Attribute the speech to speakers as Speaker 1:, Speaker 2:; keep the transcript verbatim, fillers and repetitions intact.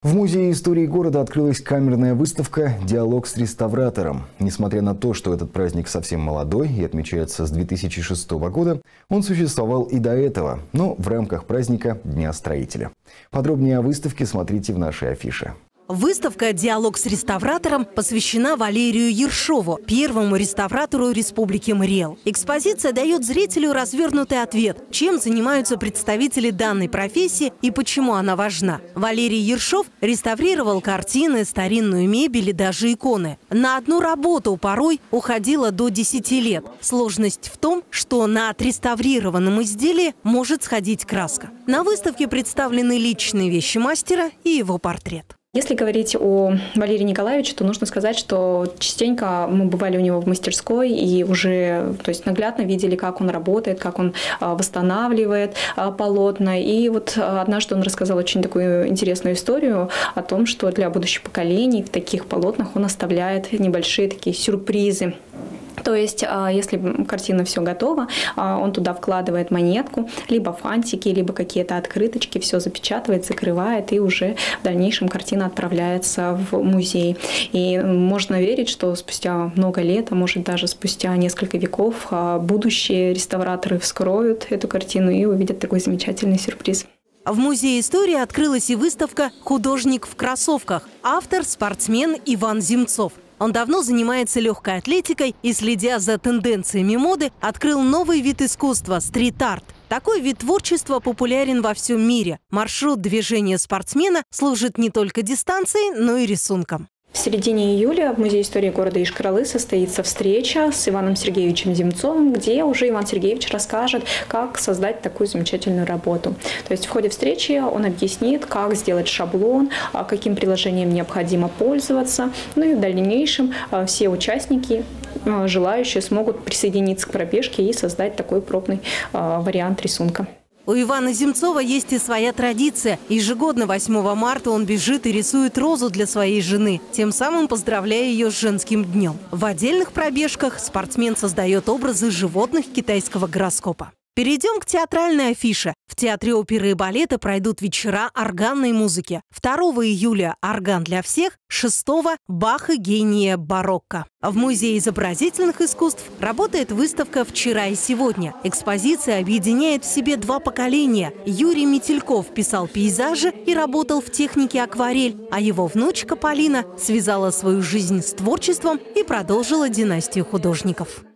Speaker 1: В Музее истории города открылась камерная выставка «Диалог с реставратором». Несмотря на то, что этот праздник совсем молодой и отмечается с две тысячи шестого года, он существовал и до этого, но в рамках праздника Дня строителя. Подробнее о выставке смотрите в нашей афише.
Speaker 2: Выставка «Диалог с реставратором» посвящена Валерию Ершову, первому реставратору Республики Мариэл. Экспозиция дает зрителю развернутый ответ, чем занимаются представители данной профессии и почему она важна. Валерий Ершов реставрировал картины, старинную мебель и даже иконы. На одну работу порой уходило до десяти лет. Сложность в том, что на отреставрированном изделии может сходить краска. На выставке представлены личные вещи мастера и его портрет.
Speaker 3: Если говорить о Валерии Николаевиче, то нужно сказать, что частенько мы бывали у него в мастерской и уже, то есть, наглядно видели, как он работает, как он восстанавливает полотна. И вот однажды он рассказал очень такую интересную историю о том, что для будущих поколений в таких полотнах он оставляет небольшие такие сюрпризы. То есть, если картина все готова, он туда вкладывает монетку, либо фантики, либо какие-то открыточки, все запечатывает, закрывает, и уже в дальнейшем картина отправляется в музей. И можно верить, что спустя много лет, а может даже спустя несколько веков, будущие реставраторы вскроют эту картину и увидят такой замечательный сюрприз.
Speaker 2: В Музее истории открылась и выставка «Художник в кроссовках». Автор – спортсмен Иван Земцов. Он давно занимается легкой атлетикой и, следя за тенденциями моды, открыл новый вид искусства – стрит-арт. Такой вид творчества популярен во всем мире. Маршрут движения спортсмена служит не только дистанцией, но и рисунком.
Speaker 3: В середине июля в Музее истории города Ишкаралы состоится встреча с Иваном Сергеевичем Земцовым, где уже Иван Сергеевич расскажет, как создать такую замечательную работу. То есть в ходе встречи он объяснит, как сделать шаблон, каким приложением необходимо пользоваться. Ну и в дальнейшем все участники, желающие, смогут присоединиться к пробежке и создать такой пробный вариант рисунка.
Speaker 2: У Ивана Земцова есть и своя традиция. Ежегодно восьмого марта он бежит и рисует розу для своей жены, тем самым поздравляя ее с женским днем. В отдельных пробежках спортсмен создает образы животных китайского гороскопа. Перейдем к театральной афише. В Театре оперы и балета пройдут вечера органной музыки. второго июля «Орган для всех», шестого «Бах и гения барокко». В Музее изобразительных искусств работает выставка «Вчера и сегодня». Экспозиция объединяет в себе два поколения. Юрий Метельков писал пейзажи и работал в технике акварель, а его внучка Полина связала свою жизнь с творчеством и продолжила династию художников.